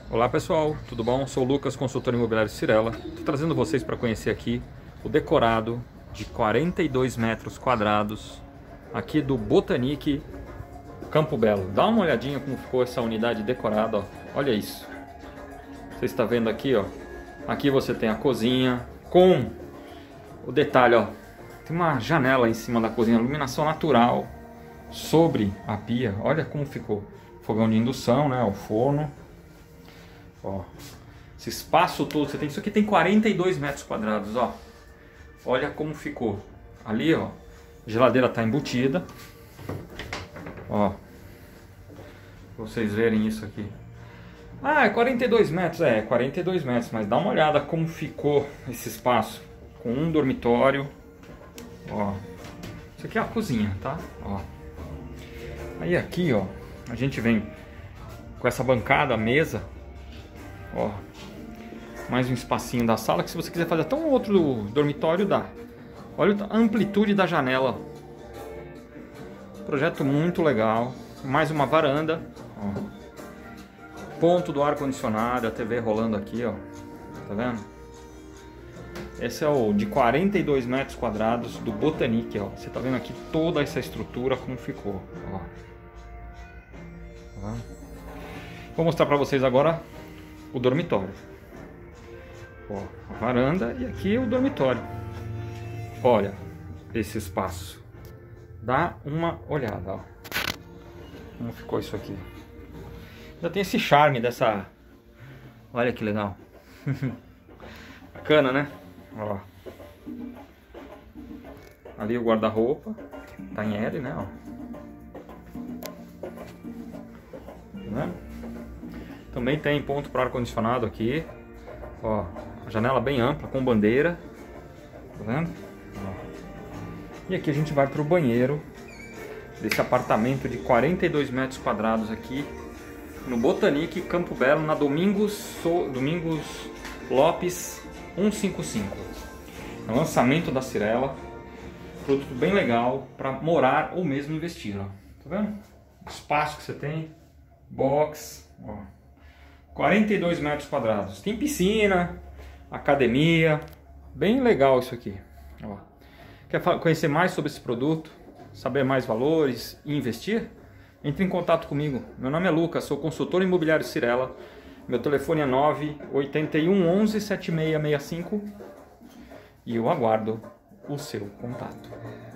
Olá pessoal, tudo bom? Sou o Lucas, consultor imobiliário Cyrela. Estou trazendo vocês para conhecer aqui o decorado de 42 metros quadrados aqui do Botanique Campo Belo. Dá uma olhadinha como ficou essa unidade decorada, ó. Olha isso. Você está vendo aqui, ó. Aqui você tem a cozinha com o detalhe, ó. Tem uma janela em cima da cozinha, iluminação natural sobre a pia. Olha como ficou. Fogão de indução, né? O forno. Ó, esse espaço todo, você tem, isso aqui tem 42 metros quadrados, ó. Olha como ficou. Ali, ó, a geladeira está embutida. Ó, pra vocês verem isso aqui. Ah, é 42 metros, é 42 metros, mas dá uma olhada como ficou esse espaço. Com um dormitório. Ó, isso aqui é a cozinha, tá? Ó. Aí aqui, ó, a gente vem com essa bancada, mesa. Ó, mais um espacinho da sala, que se você quiser fazer até um outro dormitório, dá. Olha a amplitude da janela. Projeto muito legal. Mais uma varanda. Ó. Ponto do ar-condicionado, a TV rolando aqui, ó. Tá vendo? Esse é o de 42 metros quadrados do Botanique, ó. Você tá vendo aqui toda essa estrutura como ficou, ó. Tá vendo? Vou mostrar pra vocês agora o dormitório. Ó, a varanda e aqui o dormitório. Olha esse espaço. Dá uma olhada, ó. Como ficou isso aqui. Já tem esse charme dessa... Olha que legal. Bacana, né? Ó. Ali o guarda-roupa. Tá em L, né? Ó. Tá vendo? Também tem ponto para ar-condicionado aqui. Ó, a janela bem ampla, com bandeira. Tá vendo? Ó. E aqui a gente vai para o banheiro desse apartamento de 42 metros quadrados aqui no Botanique Campo Belo, na Domingos Lopes 155. É o lançamento da Cyrela. Produto bem legal para morar ou mesmo investir. Ó. Tá vendo? O espaço que você tem. Box. Ó. 42 metros quadrados. Tem piscina, academia. Bem legal isso aqui. Ó. Quer conhecer mais sobre esse produto? Saber mais valores e investir? Entre em contato comigo. Meu nome é Lucas, sou consultor imobiliário Cyrela. Meu telefone é 981 11 7665 e eu aguardo o seu contato.